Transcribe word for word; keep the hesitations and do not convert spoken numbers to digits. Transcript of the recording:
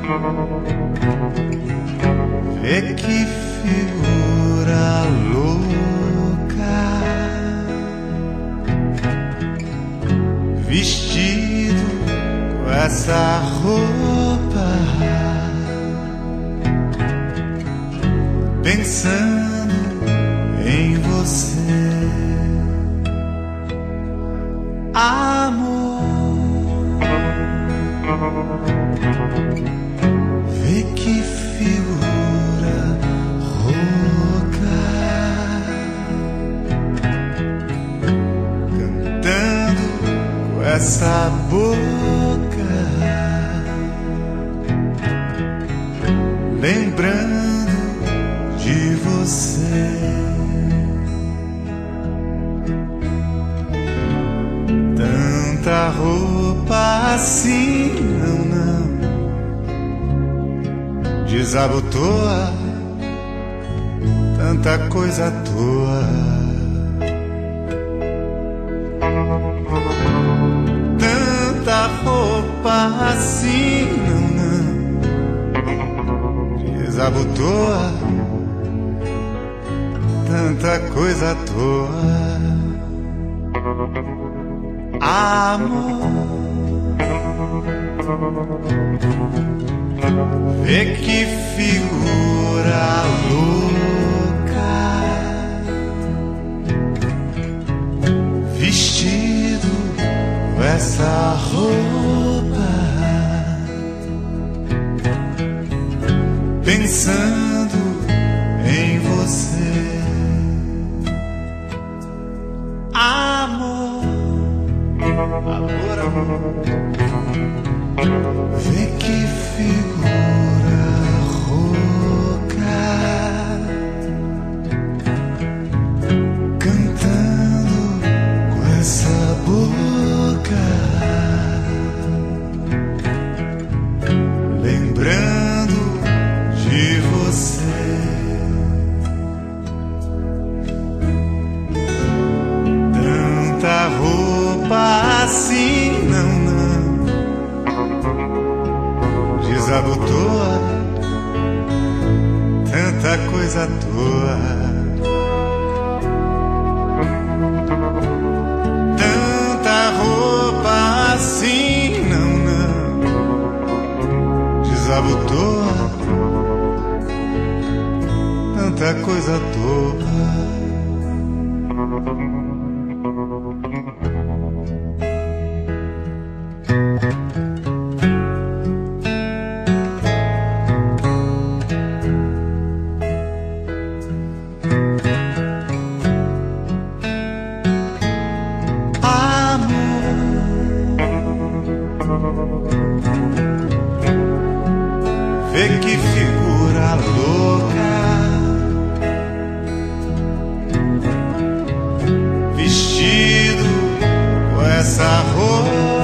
Vê que figura louca, vestido com essa roupa, pensando em você, amor. Vê que figura rouca, cantando com essa boca, lembrando de você. Tanta roupa assim, não, não, desabotoa, tanta coisa à toa. Tanta roupa assim, não, não, desabotoa, tanta coisa à toa. Amor, vê que figura louca, vestido com essa roupa, pensando em você, amor. Amor, amor, vê que figura rouca, cantando com essa boca, lembrando de você. Tanta roupa assim, não, não, desabotoa, tanta coisa à toa. Tanta roupa assim, não, não, desabotoa, tanta coisa à toa. Vê que figura louca, vestido com essa roupa,